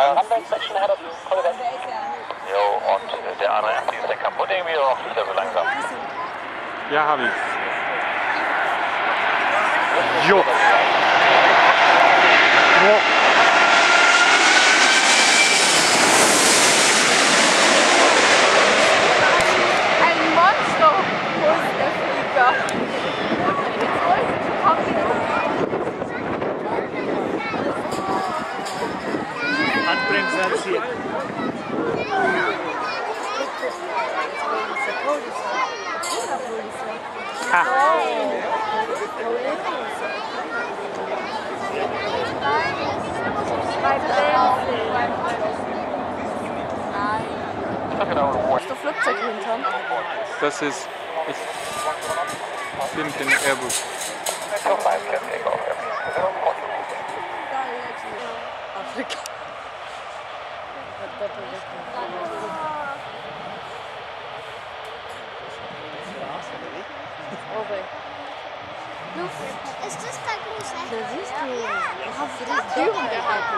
Jo, und der A380 ist der kaputt irgendwie oder fliegt er so langsam? Ja, habe ich. Jo! Oh. Ein Monster muss der Flieger. Handbremse hier. Ist der Flugzeug hinter? Das ist. Ich bin den Airbus. Afrika. Ist das der große? Da siehst du. Du hast die Türen gehalten.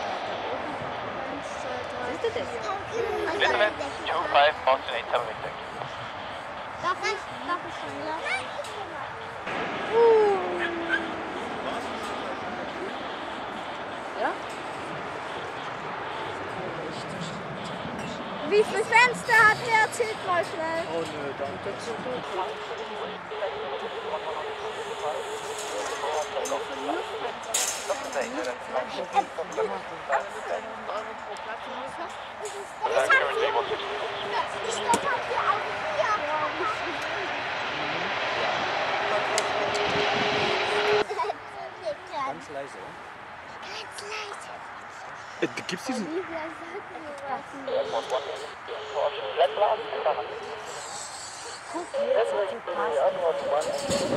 Siehst du das? Lindemann, 25, Boston 876. Darf ich schon, ja? Ja? Wie viele Fenster hat der? Erzählt mal schnell. Oh nö, danke. Ganz leise. Ganz leise. Gibt's diesen. Guck, jetzt hat sie passt.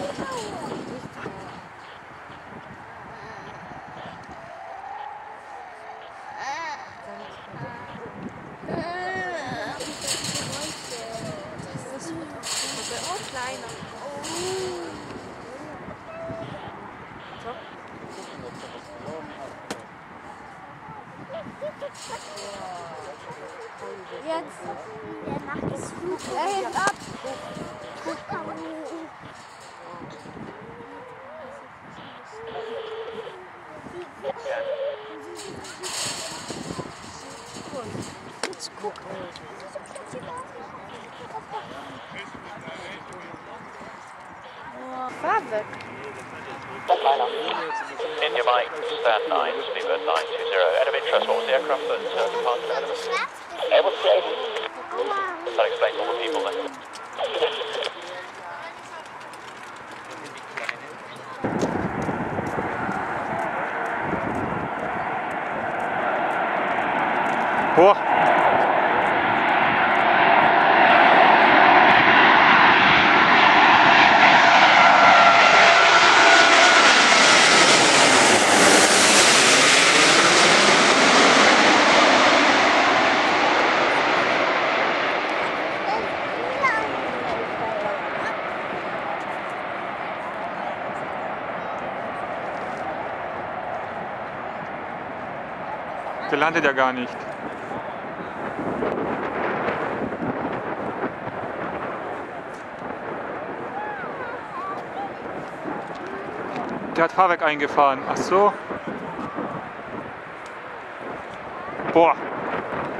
Jetzt der Nacht ist Flug. Er hebt ab. Jetzt guck. Fahr weg. In your bike, stand 9, speedbird 920. Out of interest, what was the aircraft that departed ahead of us? Airbus A380. That explains all the people then. Boah! Der landet ja gar nicht. Der hat Fahrwerk eingefahren. Ach so. Boah.